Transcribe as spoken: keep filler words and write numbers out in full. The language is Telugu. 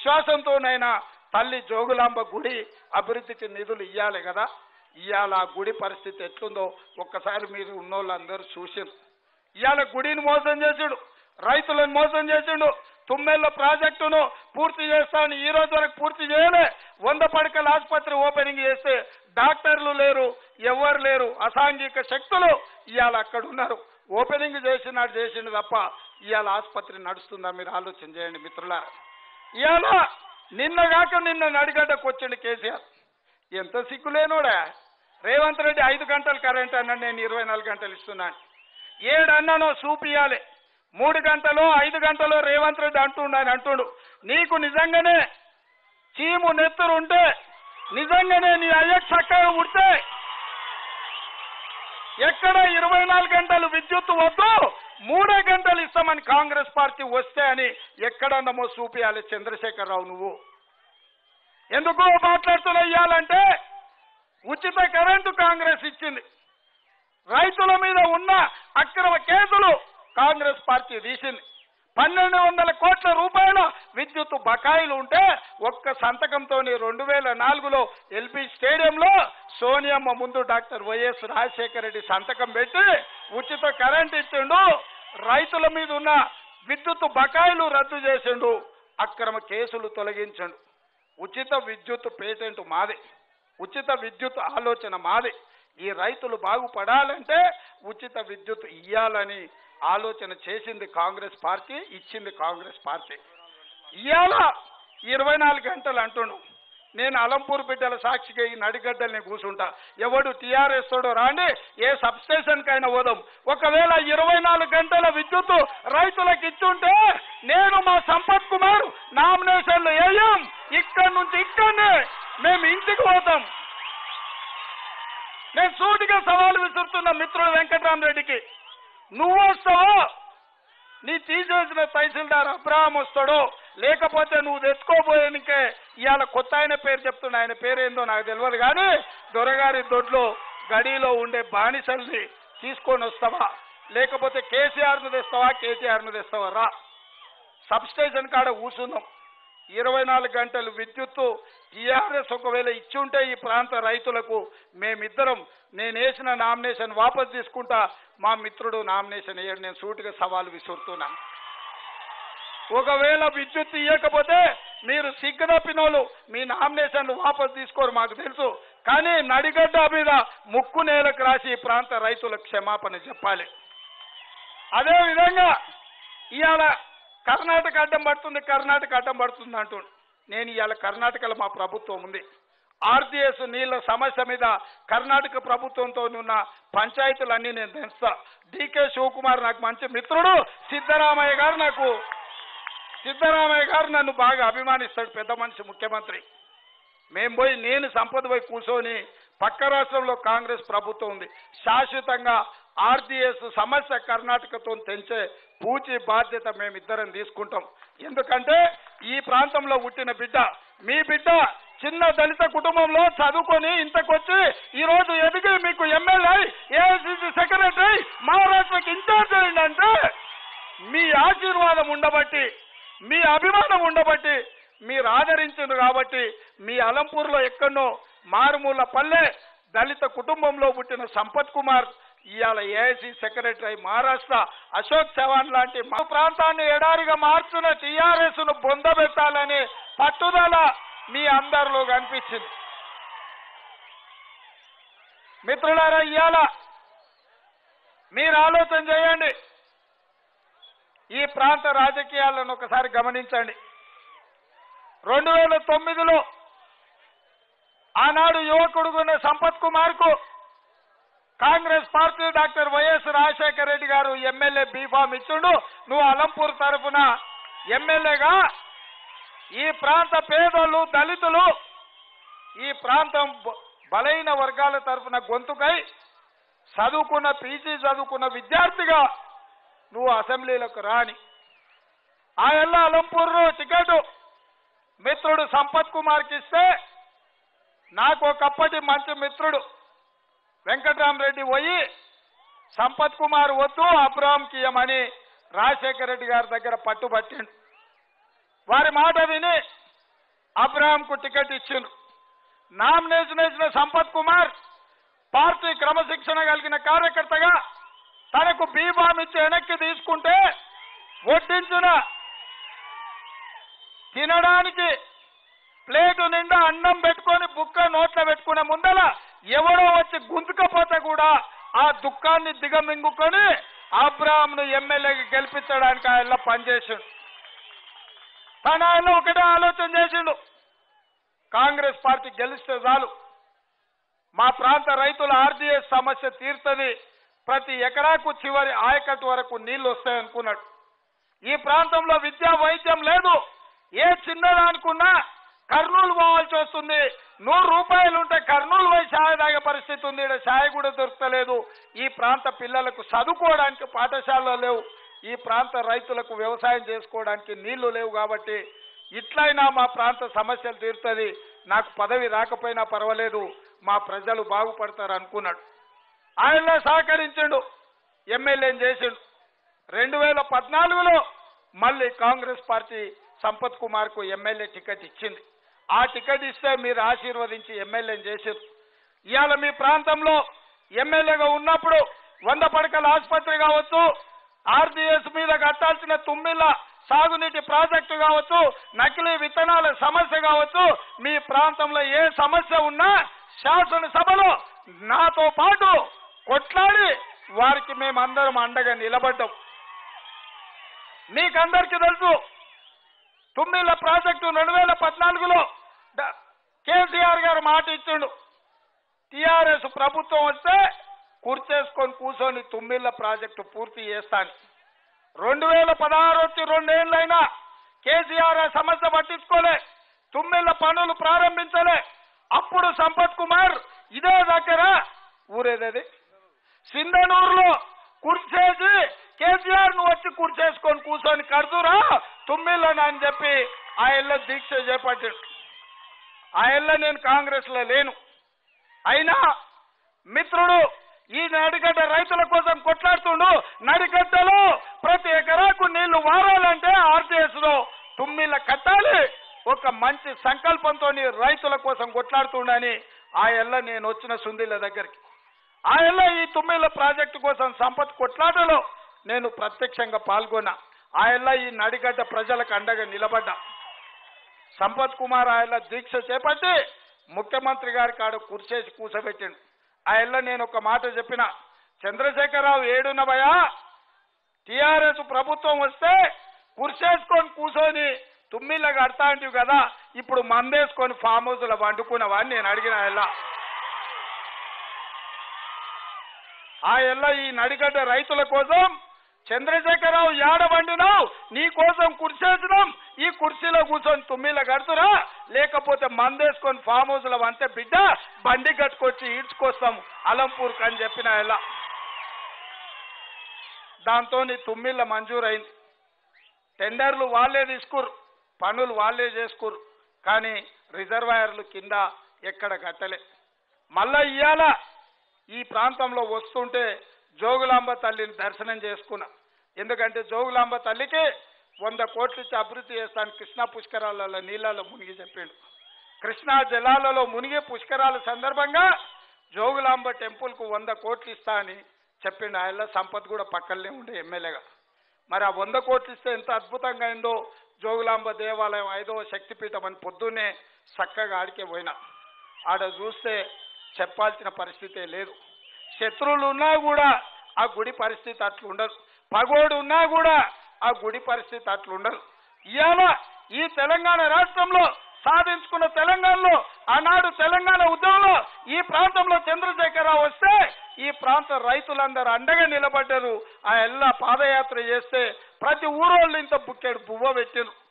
విశ్వాసంతోనైనా తల్లి జోగులాంబ గుడి అభివృద్ధికి నిధులు ఇవ్వాలి కదా. ఇవాళ ఆ గుడి పరిస్థితి ఎట్లుందో ఒక్కసారి మీరు ఉన్నోళ్ళందరూ చూసారు. ఇవాళ గుడిని మోసం చేసాడు, రైతులను మోసం చేసిండు. తుమ్మెల్ల ప్రాజెక్టును పూర్తి చేస్తాను ఈ రోజు వరకు పూర్తి చేయలే. వంద పడకల ఆసుపత్రి ఓపెనింగ్ చేస్తే డాక్టర్లు లేరు, ఎవరు లేరు. అసాంఘిక శక్తులు ఇవాళ అక్కడ ఉన్నారు. ఓపెనింగ్ చేసినాడు చేసిండు తప్ప ఇవాళ ఆసుపత్రి నడుస్తుందా మీరు ఆలోచన చేయండి మిత్రులారా. ఇవాళ నిన్నగాక నిన్న నడిగడ్డకు వచ్చిండు కేసీఆర్. ఎంత సిగ్గులేనోడా. రేవంత్ రెడ్డి ఐదు గంటలు కరెంట్ అన్నాడు, నేను ఇరవై నాలుగు గంటలు ఇస్తున్నాను. ఏడు అన్నానో చూపియాలి. మూడు గంటలో ఐదు గంటలో రేవంత్ రెడ్డి అంటుండు, ఆయన అంటుండు నీకు నిజంగానే చీము నెత్తురు ఉంటే, నిజంగానే నీ అయ్యకు చక్కగా ఉడితే ఎక్కడ ఇరవై నాలుగు గంటలు విద్యుత్ వద్దు, మూడే గంటలు ఇస్తామని కాంగ్రెస్ పార్టీ వస్తే అని ఎక్కడన్నామో చూపియాలి చంద్రశేఖరరావు. నువ్వు ఎందుకు మాట్లాడుతున్నా? ఇయ్యాలంటే ఉచిత కరెంటు కాంగ్రెస్ ఇచ్చింది. రైతుల మీద ఉన్న అక్రమ కేసులు కాంగ్రెస్ పార్టీ తీసింది. పన్నెండు వందల కోట్ల రూపాయల విద్యుత్ బకాయిలు ఉంటే ఒక్క సంతకంతో రెండు వేల నాలుగులో ఎల్బీ స్టేడియంలో సోనియమ్మ ముందు డాక్టర్ వైఎస్ రాజశేఖర రెడ్డి సంతకం పెట్టి ఉచిత కరెంట్ ఇచ్చిండు. రైతుల మీద ఉన్న విద్యుత్ బకాయిలు రద్దు చేసిండు, అక్రమ కేసులు తొలగించండు. ఉచిత విద్యుత్ పేటెంట్ మాది, ఉచిత విద్యుత్ ఆలోచన మాది. ఈ రైతులు బాగుపడాలంటే ఉచిత విద్యుత్ ఇయ్యాలని ఆలోచన చేసింది కాంగ్రెస్ పార్టీ, ఇచ్చింది కాంగ్రెస్ పార్టీ. ఇవాళ ఇరవై నాలుగు గంటలు అంటున్నాను. నేను అలంపూర్ బిడ్డల సాక్షిగా ఈ నడిగడ్డల్ని కూర్చుంటా. ఎవడు టీఆర్ఎస్ తోడో రాండి, ఏ సబ్ స్టేషన్ కైనా పోదాం. ఒకవేళ ఇరవై నాలుగు గంటల విద్యుత్ రైతులకు ఇచ్చుంటే నేను మా సంపత్ కుమార్ నామినేషన్లు వేయం. ఇక్కడి నుంచి ఇక్కడనే మేము ఇంటికి పోతాం. నేను సూటిగా సవాలు విసురుతున్న మిత్రుడు వెంకటరామరెడ్డికి, నువ్వు వస్తావో, నీ తీసేసిన తహసీల్దార్ అబ్రహాం వస్తాడో, లేకపోతే నువ్వు తెచ్చుకోబోయేనికే ఇవాళ కొత్త ఆయన పేరు చెప్తున్నా, ఆయన పేరేందో నాకు తెలియదు కానీ దొరగారి దొడ్లో గడిలో ఉండే బానిసల్ని తీసుకొని వస్తావా, లేకపోతే కేసీఆర్ను తెస్తావా, కేటీఆర్ను తెస్తావా? రా, సబ్ స్టేషన్ కాడ కూర్చుందాం. ఇరవై నాలుగు గంటలు విద్యుత్తు టీఆర్ఎస్ ఒకవేళ ఇచ్చుంటే ఈ ప్రాంత రైతులకు మేమిద్దరం, నేను వేసిన నామినేషన్ వాపసు తీసుకుంటా, మా మిత్రుడు నామినేషన్ వేయడు. నేను సూటిగా సవాలు విసురుతున్నాను. ఒకవేళ విద్యుత్ ఇవ్వకపోతే మీరు సిగ్గునప్పినోళ్ళు మీ నామినేషన్లు వాపసు తీసుకోరు, మాకు తెలుసు. కానీ నడిగడ్డ మీద ముక్కు నేలకు రాసి ఈ ప్రాంత రైతులకు క్షమాపణ చెప్పాలి. అదేవిధంగా ఇవాళ కర్ణాటక అడ్డం పడుతుంది, కర్ణాటక అడ్డం పడుతుంది అంటుండు. నేను ఇవాళ కర్ణాటకలో మా ప్రభుత్వం ఉంది. ఆర్డీఎస్ నీళ్ల సమస్య మీద కర్ణాటక ప్రభుత్వంతో ఉన్న పంచాయతీలన్నీ నేను తెలుస్తా. డీకే శివకుమార్ నాకు మంచి మిత్రుడు, సిద్ధరామయ్య గారు నాకు సిద్ధరామయ్య గారు నన్ను బాగా అభిమానిస్తాడు, పెద్ద మనిషి ముఖ్యమంత్రి. మేము పోయి నేను సంపద పోయి కూర్చొని పక్క రాష్ట్రంలో కాంగ్రెస్ ప్రభుత్వం ఉంది, శాశ్వతంగా ఆర్డీఎస్ సమస్య కర్ణాటకతో తెంచే పూచి బాధ్యత మేమిద్దరం తీసుకుంటాం. ఎందుకంటే ఈ ప్రాంతంలో పుట్టిన బిడ్డ, మీ బిడ్డ చిన్న దళిత కుటుంబంలో చదువుకొని ఇంతకొచ్చి ఈ రోజు ఎదిగి మీకు ఎమ్మెల్యే, ఏఐసిసి సెక్రటరీ, మహారాష్ట్రకి ఇన్ఛార్జ్ అయిందంటే మీ ఆశీర్వాదం ఉండబట్టి, మీ అభిమానం ఉండబట్టి, మీరు ఆదరించారు కాబట్టి. మీ అలంపూర్లో ఎక్కడో మారుమూల పల్లె దళిత కుటుంబంలో పుట్టిన సంపత్ కుమార్ ఇవాళ ఏఐసి సెక్రటరీ, మహారాష్ట్ర అశోక్ చవాన్ లాంటి మా ప్రాంతాన్ని ఎడారిగా మార్చిన టీఆర్ఎస్ ను బొందబెట్టాలని పట్టుదల మీ అందరిలో కనిపించింది. మిత్రులారా, ఇవాళ మీరు ఆలోచన చేయండి. ఈ ప్రాంత రాజకీయాలను ఒకసారి గమనించండి. రెండు వేల తొమ్మిదిలో ఆనాడు యువకుడుగున్న సంపత్ కుమార్ కు Congress party doctor YS Rajasekhara Reddy garu MLA B Pharm ఇచ్చిండు. నువ్వు అలంపూర్ తరఫున ఎమ్మెల్యేగా ఈ ప్రాంత పేదలు, దళితులు, ఈ ప్రాంతం బలైన వర్గాల తరఫున గొంతుకై చదువుకున్న పీజీ చదువుకున్న విద్యార్థిగా నువ్వు అసెంబ్లీలకు రాని. ఆ ఎల్ల అలంపూర్ టికెట్ మిత్రుడు సంపత్ కుమార్కి ఇస్తే నాకు ఒకప్పటి మంచి మిత్రుడు వెంకటరామరెడ్డి పోయి సంపత్ కుమార్ వద్దు అబ్రహాంకి ఇయ్యమని రాజశేఖర రెడ్డి గారి దగ్గర పట్టుబట్టిండు. వారి మాట విని అబ్రహాంకు టికెట్ ఇచ్చిండ్రు. నామినేషన్ వేసిన సంపత్ కుమార్ పార్టీ క్రమశిక్షణ కలిగిన కార్యకర్తగా తనకు బీబామ్ ఇచ్చి వెనక్కి తీసుకుంటే వడ్డించిన తినడానికి ప్లేటు నిండా అన్నం పెట్టుకొని బుక్క నోట్ల పెట్టుకునే ముందల ఎవడో వచ్చి గుంతుకపోతే కూడా ఆ దుఃఖాన్ని దిగమింగుకొని అబ్రహాంను ఎమ్మెల్యేకి గెలిపించడానికి ఆయన పనిచేసిండు. తన ఆయన ఒకటే ఆలోచన చేసిండు, కాంగ్రెస్ పార్టీ గెలిస్తే చాలు మా ప్రాంత రైతుల ఆర్డీఎస్ సమస్య తీరుతుంది, ప్రతి ఎకరాకు చివరి ఆయకట్టు వరకు నీళ్లు వస్తాయనుకున్నాడు. ఈ ప్రాంతంలో విద్యా వైద్యం లేదు, ఏ చిన్నదానుకున్నా కర్నూలు పోవాల్సి వస్తుంది. నూరు రూపాయలు ఉంటే కర్నూలు పోయి ఛాయ్ తాగే పరిస్థితి ఉంది, ఇక్కడ ఛాయ్ కూడా దొరకలేదు. ఈ ప్రాంత పిల్లలకు చదువుకోవడానికి పాఠశాలలు లేవు, ఈ ప్రాంత రైతులకు వ్యవసాయం చేసుకోవడానికి నీళ్లు లేవు. కాబట్టి ఇట్లయినా మా ప్రాంత సమస్యలు తీరుతుంది, నాకు పదవి రాకపోయినా పర్వాలేదు, మా ప్రజలు బాగుపడతారు అనుకున్నాడు. ఆయన సహకరించిండు, ఎమ్మెల్యేని చేసిండు. రెండు వేల పద్నాలుగులో మళ్ళీ కాంగ్రెస్ పార్టీ సంపత్ కుమార్ కు ఎమ్మెల్యే టికెట్ ఇచ్చింది. ఆ టికెట్ ఇస్తే మీరు ఆశీర్వదించి ఎమ్మెల్యేని చేశారు. ఇవాళ మీ ప్రాంతంలో ఎమ్మెల్యేగా ఉన్నప్పుడు వంద పడకల ఆసుపత్రి కావచ్చు, ఆర్డీఎస్ మీద కట్టాల్సిన తుమ్మిళ్ళ సాగునీటి ప్రాజెక్టు కావచ్చు, నకిలీ విత్తనాల సమస్య కావచ్చు, మీ ప్రాంతంలో ఏ సమస్య ఉన్నా శాసనసభలో నాతో పాటు కొట్లాడి వారికి మేమందరం అండగా నిలబడ్డాం. మీకందరికీ తెలుసు, తుమ్మిళ్ళ ప్రాజెక్టు రెండు వేల పద్నాలుగులో కేసీఆర్ గారు మాట ఇచ్చిండు, టీఆర్ఎస్ ప్రభుత్వం వస్తే కుర్చేసుకొని కూర్చొని తుమ్మిళ్ళ ప్రాజెక్టు పూర్తి చేస్తాను. రెండు వేల పదహారు వచ్చి రెండేళ్లైనా కేసీఆర్ ఆ సమస్య పట్టించుకోలే, తుమ్మిళ్ళ పనులు ప్రారంభించలే. అప్పుడు సంపత్ కుమార్ ఇదే దగ్గర ఊరేదేది సింధనూరులో కుర్చేసి కేసీఆర్ ను వచ్చి కుర్చేసుకొని కూర్చొని కడుతురా తుమ్మిళ్ళని అని చెప్పి ఆ ఇళ్ళ దీక్ష చేపట్టాడు. ఆ ఇళ్ళ నేను కాంగ్రెస్ లో లేను, అయినా మిత్రుడు ఈ నడిగడ్డ రైతుల కోసం కొట్లాడుతుండు. నడిగడ్డలో ప్రతి ఎకరాకు నీళ్లు వారాలంటే ఆర్టీఎస్ లో తుమ్మిళ్ళ కట్టాలి, ఒక మంచి సంకల్పంతో రైతుల కోసం కొట్లాడుతుండని ఆ ఎల్ల నేను వచ్చిన సుందిళ్ళ దగ్గరికి. ఆ ఎల్ల ఈ తుమ్మిళ్ళ ప్రాజెక్టు కోసం సంపత్ కొట్లాటలో నేను ప్రత్యక్షంగా పాల్గొన్నా. ఆ ఎల్ల ఈ నడిగడ్డ ప్రజలకు అండగా నిలబడ్డా. సంపత్ కుమార్ ఆ ఎల్ల దీక్ష చేపట్టి ముఖ్యమంత్రి గారి కాడ కుర్చేసి కూర్చోబెట్టిండు. ఆ ఎల్ల నేను ఒక మాట చెప్పిన, చంద్రశేఖరరావు ఏడున్నవయా, టీఆర్ఎస్ ప్రభుత్వం వస్తే కుర్చేసుకొని కూర్చొని తుమ్మిళ్ళ కడతా అంటివి కదా, ఇప్పుడు మందేసుకొని ఫామ్ హౌస్ లో వండుకున్నవా అని నేను అడిగిన. ఆ ఎల్ల ఆ ఎల్ల ఈ నడిగడ్డ రైతుల కోసం చంద్రశేఖరరావు ఏడ వండినావు, నీ కోసం కుర్చేసినాం, ఈ కుర్చీలో కూర్చొని తుమ్మిళ్ళ కడుతురా, లేకపోతే మందేసుకొని ఫామ్ హౌస్ లో వంటే బిడ్డ బండి కట్టుకొచ్చి ఈడ్చుకొస్తాం అలంపూర్కి అని చెప్పిన. ఎలా దాంతో తుమ్మిళ్ళ మంజూరైంది. టెండర్లు వాళ్ళే తీసుకురు, పనులు వాళ్ళే చేసుకురు, కానీ రిజర్వాయర్లు కింద ఎక్కడ కట్టలే. మళ్ళా ఇయ్యాల ఈ ప్రాంతంలో వస్తుంటే జోగులాంబ తల్లిని దర్శనం చేసుకున్నా. ఎందుకంటే జోగులాంబ తల్లికి వంద కోట్లు ఇచ్చి అభివృద్ధి చేస్తాను, కృష్ణా పుష్కరాలలో నీళ్ళలో మునిగి చెప్పిండు. కృష్ణా జలాలలో మునిగి పుష్కరాల సందర్భంగా జోగులాంబ టెంపుల్ కు వంద కోట్లు ఇస్తా అని చెప్పిండు. ఆయన సంపత్ కూడా పక్కనే ఉండే ఎమ్మెల్యేగా. మరి ఆ వంద కోట్లు ఇస్తే ఎంత అద్భుతంగా అయిందో. జోగులాంబ దేవాలయం ఐదవ శక్తిపీఠం అని పొద్దున్నే చక్కగా ఆడికే పోయినా. ఆడ చూస్తే చెప్పాల్సిన పరిస్థితే లేదు. శత్రువులు ఉన్నా కూడా ఆ గుడి పరిస్థితి అట్లుండదు, పగోడు ఉన్నా కూడా ఆ గుడి పరిస్థితి అట్లుండదు. ఇవాళ ఈ తెలంగాణ రాష్ట్రంలో సాధించుకున్న తెలంగాణలో ఆనాడు తెలంగాణ ఉద్యమంలో ఈ ప్రాంతంలో చంద్రశేఖరరావు వస్తే ఈ ప్రాంత రైతులందరూ అండగా నిలబడ్డారు. ఆ ఎల్లా పాదయాత్ర చేస్తే ప్రతి ఊరోళ్ళు ఇంత బుక్కెడు పువ్వ పెట్టారు.